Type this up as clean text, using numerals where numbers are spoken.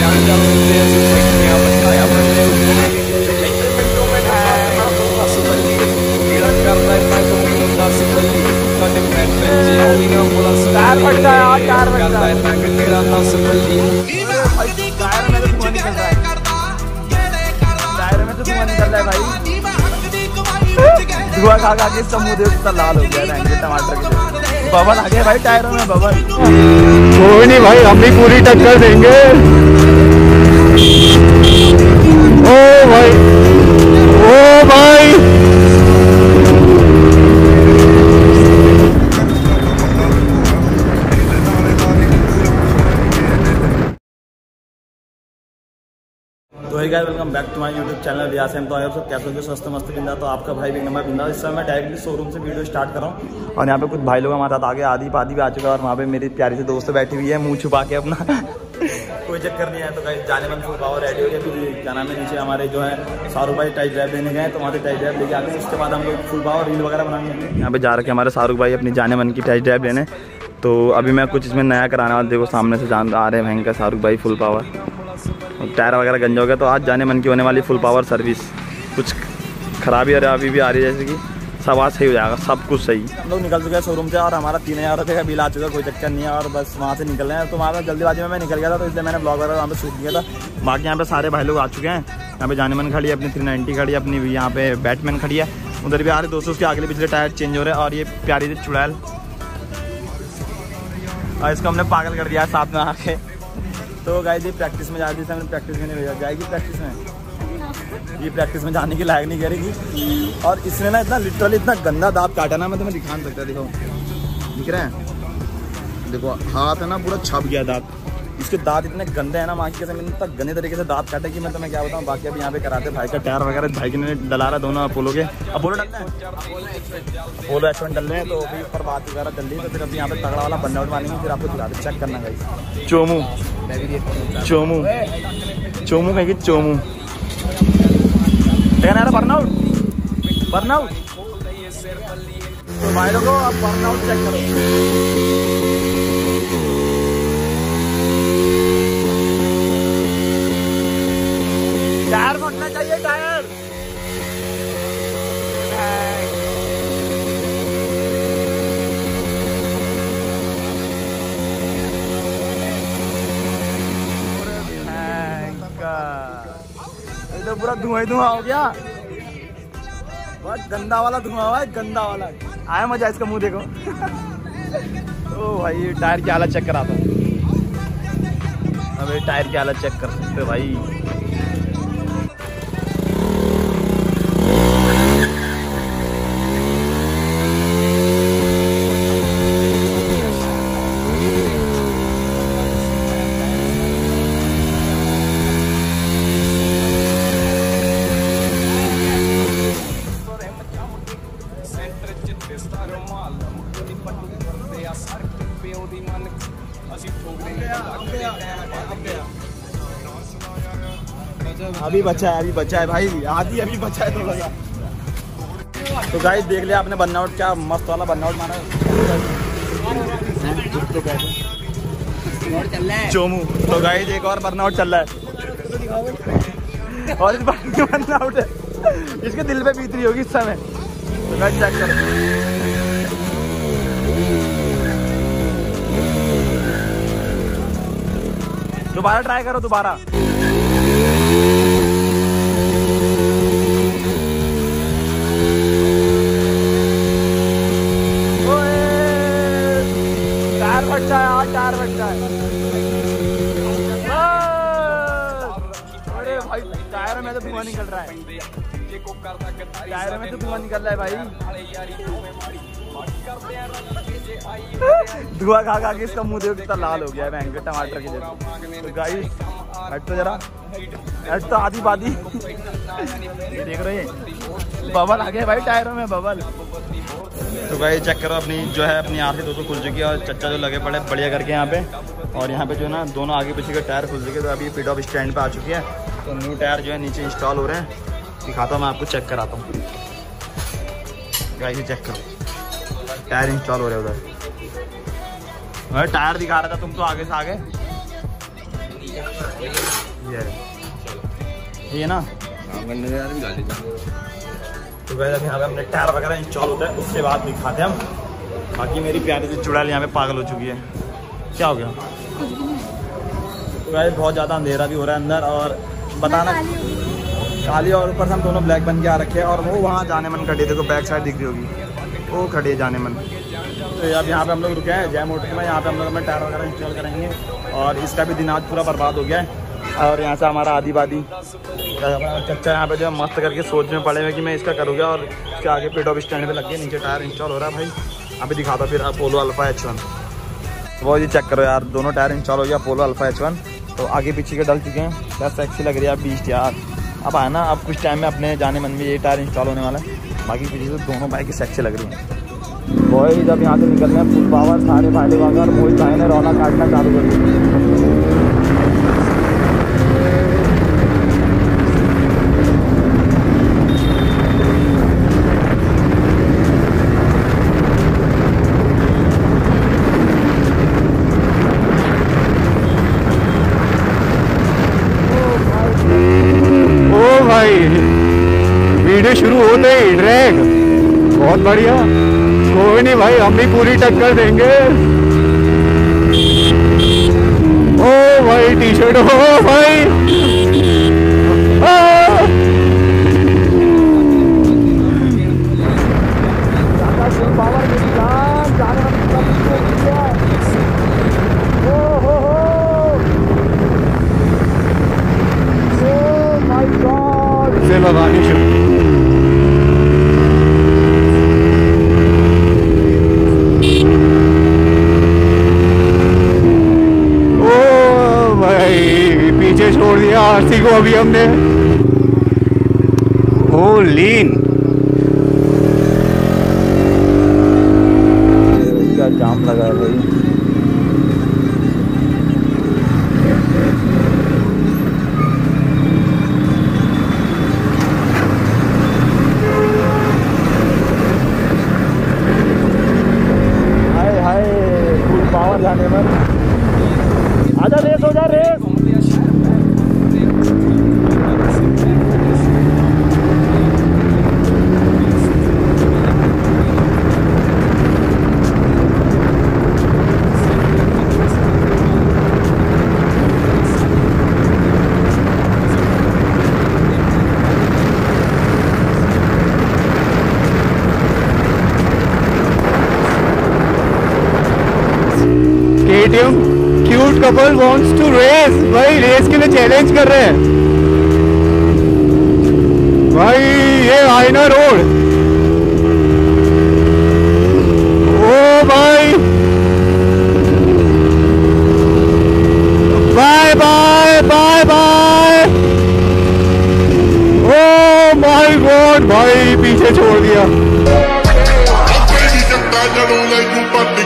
धुआं खा खा के इसका मुंह देखो लाल हो गया है टमाटर के। बबल आ गए भाई टायरों में बबल। कोई नहीं भाई, हम भी पूरी टक्कर देंगे। ओ भाई, ओ भाई, तो hey guys, welcome back to my YouTube channel Riyaz M. तो आप सब कैसे हो? स्वस्थ मस्त बिंदा। तो आपका भाई भी नंबर बिंदा। इस समय मैं डायरेक्टली शोरूम से वीडियो स्टार्ट कर रहा हूँ और यहाँ पे कुछ भाई लोग हमारे साथ आगे आधी पादी भी आ चुका है और वहाँ पे मेरी प्यारी से दोस्त बैठी हुई है मुँह छुपा के अपना कोई चक्कर नहीं है। तो गाइस जाने मन फुल पावर रेडी हो गया। फिर क्या नाम है, नीचे हमारे जो है शाहरुख भाई टाइट ड्राइव देने गए, तो वहाँ से टाइट ड्राइव लेके आते हैं। उसके बाद हम लोग फुल पावर रील वगैरह बनाएंगे। यहाँ पे जा रखे हमारे शाहरुख भाई अपनी जाने मन की टाइट ड्राइव लेने। तो अभी मैं कुछ इसमें नया कराने वाला, देखो सामने से जान आ रहे हैं भयंकर शाहरुख भाई फुल पावर। टायर वगैरह गंजा हो गया, तो आज जाने मन की होने वाली फुल पावर सर्विस। कुछ खराबी और अभी भी आ रही है, जैसे कि सब आज सही हो जाएगा, सब कुछ सही। हम लोग निकल चुके हैं शोरूम से और हमारा 3000 रुपये का बिल आ चुका है। कोई चक्कर नहीं है और बस वहाँ से निकल रहे हैं। तो वहाँ पर जल्दीबाजी में मैं निकल गया था, तो इसलिए मैंने ब्लॉग वगैरह वहाँ पे शूट किया था। बाकी यहाँ पे सारे भाई लोग आ चुके हैं। यहाँ पे जाने मन खड़ी है, अपनी 390 खड़ी है, अपनी यहाँ पे बैटमैन खड़ी है। उधर भी आ रहे दोस्तों, उसके आगे पिछले टायर चेंज हो रहे हैं। और ये प्यारी सी चुड़ैल, और इसको हमने पागल कर दिया साथ में आके। तो गाइस ये प्रैक्टिस में जा रही थी, हमने प्रैक्टिस में नहीं भेजा। जाएगी प्रैक्टिस में, ये प्रैक्टिस में जाने के लायक नहीं करेगी। और इसने ना इतना लिटरली इतना गंदा दांत काटा ना, मैं तुम्हें दिखा नहीं सकता। देखो दिख रहे हैं, देखो हाथ है ना पूरा छप गया दांत। इसके दांत इतने गंदे हैं ना, माँ की कसम इतना गंदे तरीके से दांत काटे कि मैं तुम्हें क्या बताऊँ। बाकी अभी यहाँ पे कराते भाई का टायर वगैरह, भाई के ने डला रहा दोनों अपोलो के। अपोलो डलना है, अपोलो H1 डल रहे हैं। तो अभी ऊपर बात वगैरह चल रही है। तो फिर अभी यहाँ पे तगड़ा वाला बर्नआउट मारेंगे, फिर आपको दिखाते चेक करना गाइस। चोमू चोमू चोमू कहेगी चोमू, देखना यार बर्नआउट बर्नआउट। तो भाई लोगों आप बर्नआउट चेक करो। टायर फटना चाहिए, टायर। तो पूरा धुआं ही धुआं हो गया, बहुत गंदा वाला धुआं हुआ है, गंदा वाला। आया मजा इसका मुंह देखो। ओ भाई ये टायर की हालत चेक करा था। अब ये टायर की हालत चेक कर सकते हो भाई। अभी बचा है भाई, आधी अभी बचा है थोड़ा सा। तो गाइस देख लिया आपने बर्नआउट, क्या मस्त वाला बर्नआउट मारा चोमू। तो गाइस एक और बर्नआउट चल रहा है और इस बर्नआउट है, इसके दिल पे बीत रही होगी इस समय। तो गाइस चेक करो, दोबारा ट्राई करो दोबारा। टायर बच्चा है। अरे भाई टायर में तो धुआं निकल रहा है, टायर में तो धुआं निकल रहा है भाई। धुआं खा खा के इसका मुंह देखो कितना लाल हो गया है भयंकर टमाटर के जैसे। तो गाइस हट तो जरा, हट तो आधी बादी। देख रहे हैं बबल आ गए भाई टायरों में, बबल। तो भाई चेक करो, अपनी जो है अपनी आंखें दोस्तों खुल चुकी है और चच्चा जो लगे पड़े बढ़िया करके यहाँ पे। और यहाँ पे जो है ना दोनों आगे पीछे के टायर खुल चुके। तो अभी पिट ऑफ स्टैंड पे आ चुकी है। तो न्यू टायर जो है नीचे इंस्टॉल हो रहे हैं, दिखाता हूँ मैं आपको, चेक कराता हूँ गाइस। चेक करो टायर इंस्टॉल हो रहे हैं उधर। टायर दिखा रहा था तुम तो आगे से आगे। ये ना तो गाइस अभी यहाँ पे हमने टायर वगैरह इंस्टॉल होता है, उसके बाद दिखाते हैं हम। बाकी मेरी प्यारी सी चुड़ैल यहाँ पे पागल हो चुकी है। क्या हो गया? तो गाइस बहुत ज़्यादा अंधेरा भी हो रहा है अंदर, और बताना काली और ऊपर से हम दोनों ब्लैक बन के आ रखे हैं। और वो वहाँ जाने मन खड़ी है, देखो बैक साइड दिख रही होगी, वो खड़ी है जाने मन। तो अब यहाँ पे हम लोग रुके हैं जय मोटर में, यहाँ पे हम लोग अपने टायर वगैरह इंस्टॉल करेंगे। और इसका भी दिन आज पूरा बर्बाद हो गया है। और यहाँ से हमारा आदिवादी चच्चा यहाँ पे जो मस्त करके सोच में पड़े हुए कि मैं इसका करूँगा। और इसके आगे पेट ऑफ स्टैंड पे लग गया, नीचे टायर इंस्टॉल हो रहा है भाई। अभी दिखाता फिर अपोलो अल्फा H1। वो जी चेक करो यार, दोनों टायर इंस्टॉल हो गया अपोलो अल्फा H1। तो आगे पीछे के डल चुके हैं, क्या सेक्सी लग रही है बीस्ट यार। अब आया ना, अब कुछ टाइम में अपने जाने मन में ये टायर इंस्टॉल होने वाला है। बाकी पीछे से दोनों बाइक सेक्सी लग रही है। वही जब यहाँ से निकल रहे हैं फुल पावर, सारे फायदे वगैरह मोहित भाई ने रौला काटना चालू कर दिया। वीडियो शुरू होते ही ड्रैग, बहुत बढ़िया। कोई नहीं भाई, हम भी पूरी टक्कर देंगे। ओ भाई टी शर्ट, ओ भाई से लगानी शुरू। पीछे छोड़ दिया आरसी को अभी हमने। ओ लीन क्या जाम लगा है भाई। हाय हाय फुल पावर जाने पर आजा, रेस हो जा race. KTM cute couple wants to race. भाई रेस के लिए चैलेंज कर रहे हैं भाई। ये आईना रोड, ओ भाई bye bye bye bye. Oh my god भाई पीछे छोड़ दिया।